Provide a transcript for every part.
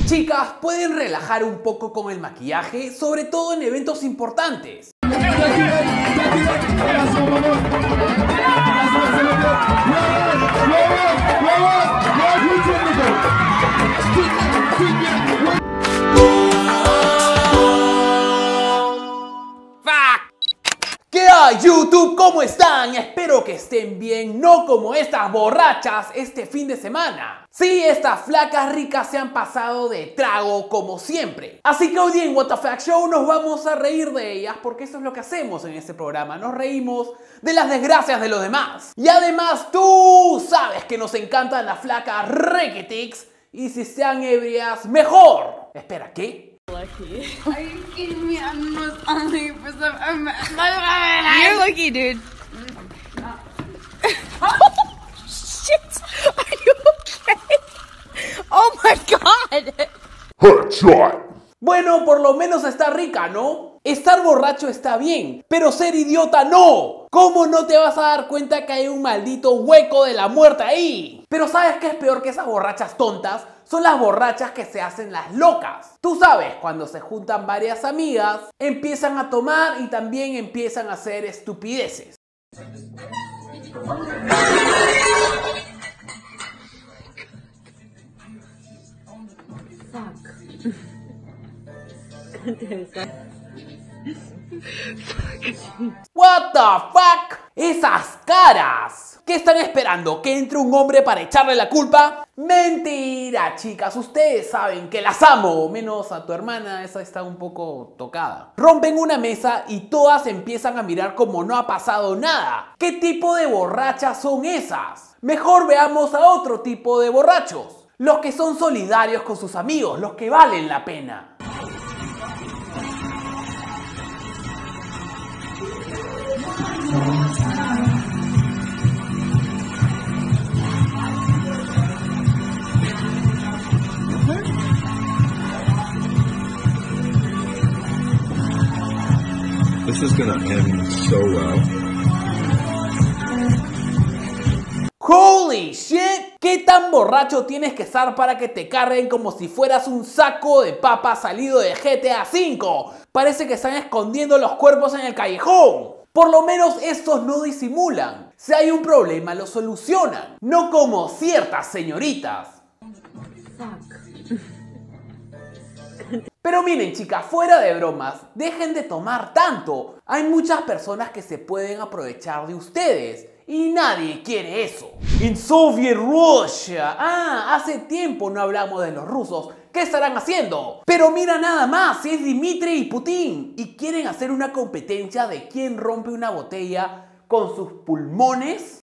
Chicas, pueden relajar un poco con el maquillaje, sobre todo en eventos importantes. ¿Qué hay, YouTube? ¿Cómo están? Espero que estén bien, no como estas borrachas este fin de semana. Sí, estas flacas ricas se han pasado de trago como siempre. Así que hoy día en What the Fuck Show nos vamos a reír de ellas, porque eso es lo que hacemos en este programa. Nos reímos de las desgracias de los demás. Y además tú sabes que nos encantan las flacas requetics, y si sean ebrias, mejor. Espera, ¿qué? Lucky. Are you kidding me? I'm the most ugly person I've ever met in my life. You're lucky, dude. Oh, shit! Are you okay? Oh my god! Headshot. Bueno, por lo menos está rica, ¿no? Estar borracho está bien, pero ser idiota no. ¿Cómo no te vas a dar cuenta que hay un maldito hueco de la muerte ahí? Pero ¿sabes qué es peor que esas borrachas tontas? Son las borrachas que se hacen las locas. Tú sabes, cuando se juntan varias amigas, empiezan a tomar y también empiezan a hacer estupideces. What the fuck? Esas caras. ¿Qué están esperando? ¿Que entre un hombre para echarle la culpa? Mentira, chicas. Ustedes saben que las amo. Menos a tu hermana, esa está un poco tocada. Rompen una mesa y todas empiezan a mirar como no ha pasado nada. ¿Qué tipo de borrachas son esas? Mejor veamos a otro tipo de borrachos. Los que son solidarios con sus amigos, los que valen la pena. This is gonna end so well. ¡Holy shit! ¿Qué tan borracho tienes que estar para que te carguen como si fueras un saco de papas salido de GTA V? Parece que están escondiendo los cuerpos en el callejón. Por lo menos estos no disimulan. Si hay un problema lo solucionan. No como ciertas señoritas. Pero miren, chicas, fuera de bromas, dejen de tomar tanto. Hay muchas personas que se pueden aprovechar de ustedes y nadie quiere eso. En Soviet Russia. Hace tiempo no hablamos de los rusos. ¿Qué estarán haciendo? Pero mira nada más, es Dmitry y Putin. Y quieren hacer una competencia de quién rompe una botella con sus pulmones.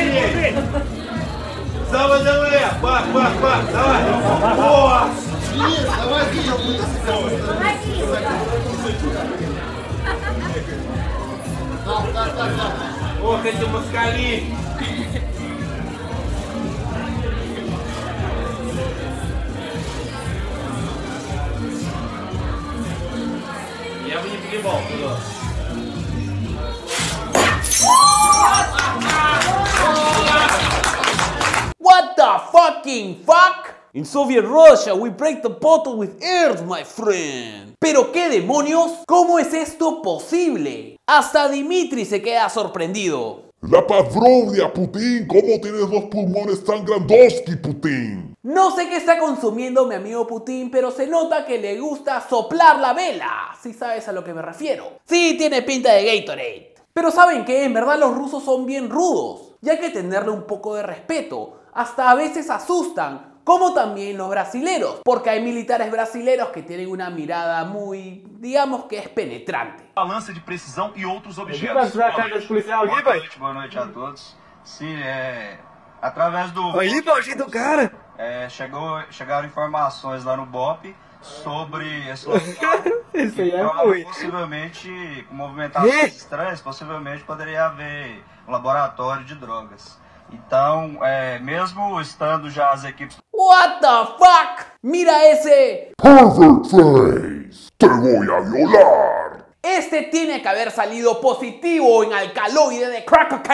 What the fucking fuck? In Soviet Russia we break the bottle with earth, my friend. ¿Pero qué demonios? ¿Cómo es esto posible? Hasta Dmitry se queda sorprendido. La padrovnia, Putin. ¿Cómo tienes los pulmones tan grandoski, Putin? No sé qué está consumiendo mi amigo Putin, pero se nota que le gusta soplar la vela. Si sabes a lo que me refiero. Sí, tiene pinta de Gatorade. Pero ¿saben qué? En verdad los rusos son bien rudos. Y hay que tenerle un poco de respeto. Hasta a veces asustan. Como también los brasileros, porque hay militares brasileros que tienen una mirada muy, digamos que es penetrante. Balança de precisão e outros objetos. Boa noite a todos. Sim, através do... Aí, Paulinho do cara! Chegaram informações lá no BOP sobre esse local. Isso aí é ruim. Possivelmente, com movimentações estranhas, possivelmente poderia haver um laboratório de drogas. Então, mesmo estando já as equipes... What the fuck? Mira ese... Pervert face. Te voy a violar. Este tiene que haber salido positivo en alcaloide de crack cocaine.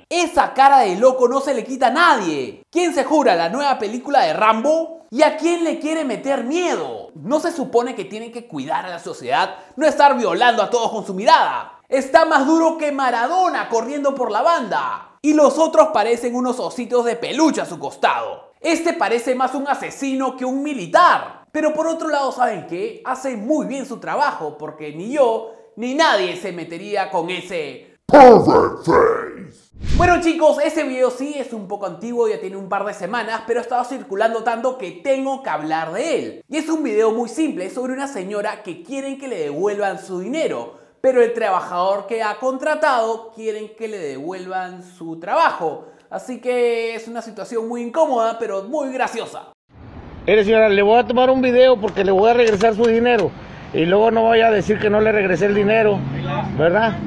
Esa cara de loco no se le quita a nadie. ¿Quién se jura la nueva película de Rambo? ¿Y a quién le quiere meter miedo? ¿No se supone que tienen que cuidar a la sociedad, no estar violando a todos con su mirada? Está más duro que Maradona corriendo por la banda. Y los otros parecen unos ositos de peluche a su costado. Este parece más un asesino que un militar. Pero por otro lado, ¿saben qué? Hace muy bien su trabajo, porque ni yo ni nadie se metería con ese Perfect Face. Bueno chicos, ese video sí es un poco antiguo, ya tiene un par de semanas, pero ha estado circulando tanto que tengo que hablar de él. Y es un video muy simple, sobre una señora que quieren que le devuelvan su dinero, pero el trabajador que ha contratado quieren que le devuelvan su trabajo. Así que es una situación muy incómoda, pero muy graciosa. Mire señora, le voy a tomar un video porque le voy a regresar su dinero. Y luego no vaya a decir que no le regresé el dinero, ¿verdad?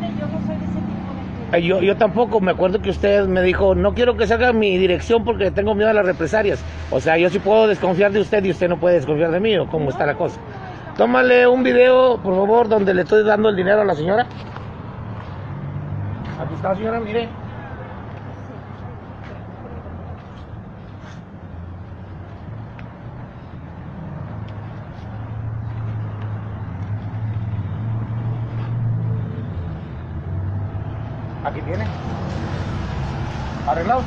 Yo tampoco, me acuerdo que usted me dijo, no quiero que salga mi dirección porque tengo miedo a las represalias. O sea, yo sí puedo desconfiar de usted y usted no puede desconfiar de mí, ¿o cómo está la cosa? Tómale un video, por favor, donde le estoy dando el dinero a la señora. Aquí está, señora, mire. Aquí tiene. ¿Arreglado?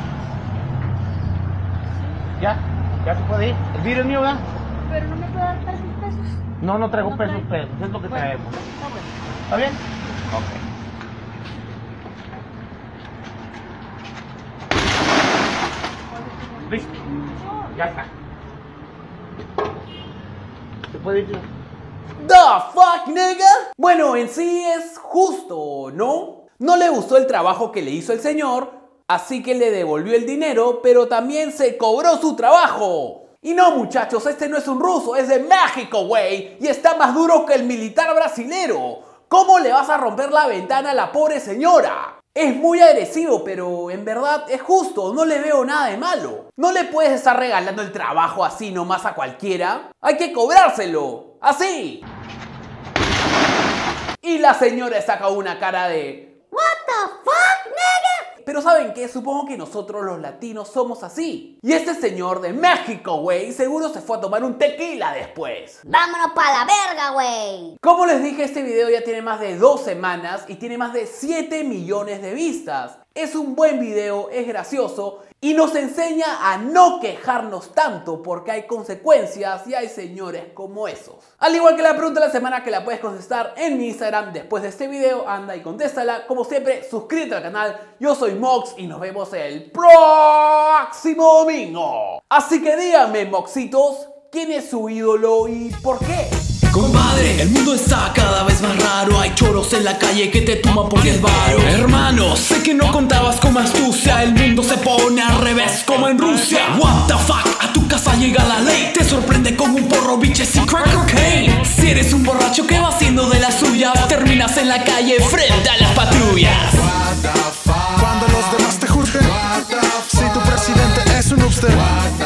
Ya se puede ir. El vidrio es mío, ¿verdad? Pero no me puede dar 3,000 pesos. No traigo No pesos, trae. es lo que Bueno, traemos. está bueno. ¿Está bien? Ok. Listo. Ya está. ¿Se puede ir? ¿The fuck, nigga? Bueno, en sí es justo, ¿no? No le gustó el trabajo que le hizo el señor, así que le devolvió el dinero, pero también se cobró su trabajo. Y no, muchachos, este no es un ruso, es de México, güey, y está más duro que el militar brasilero. ¿Cómo le vas a romper la ventana a la pobre señora? Es muy agresivo, pero en verdad es justo, no le veo nada de malo. No le puedes estar regalando el trabajo así nomás a cualquiera. Hay que cobrárselo, así. Y la señora saca una cara de... ¿What the fuck, nigga? Pero ¿saben qué? Supongo que nosotros los latinos somos así. Y este señor de México, güey, seguro se fue a tomar un tequila después. ¡Vámonos pa' la verga, güey! Como les dije, este video ya tiene más de 2 semanas y tiene más de 7 millones de vistas. Es un buen video, es gracioso y nos enseña a no quejarnos tanto porque hay consecuencias y hay señores como esos. Al igual que la pregunta de la semana, que la puedes contestar en mi Instagram después de este video, anda y contéstala. Como siempre, suscríbete al canal, yo soy Mox y nos vemos el próximo domingo. Así que díganme, Moxitos, ¿quién es su ídolo y por qué? Compadre, el mundo está cada vez más raro. Hay choros en la calle que te toman por 10 varos. Hermano, sé que no contabas con astucia. El mundo se pone al revés como en Rusia. What the fuck, a tu casa llega la ley. Te sorprende con un porro, biches y crack cocaine. Si eres un borracho que va haciendo de las suyas, terminas en la calle frente a las patrullas. Cuando los demás te juzguen, si tu presidente es un hipster.